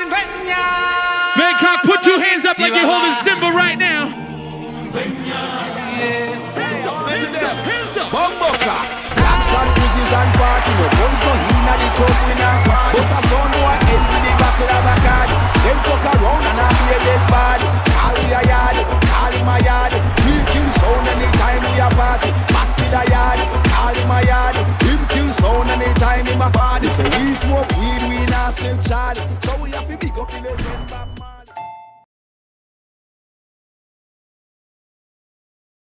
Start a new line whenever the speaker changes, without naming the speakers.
Bangkok, put your hands up like you're holding Simba right now.
Blacks and Uzis and party, no guns no in at the club winner. Boss a son who are end with the battle of a card. Them fuck around and I be a dead body. Call we a yard, call him a yard. We kill sound anytime we a party. Bastid a yard, call him a yard. Him kill sound anytime him a party. So we smoke weed, we not sell charge. So we have to big up in the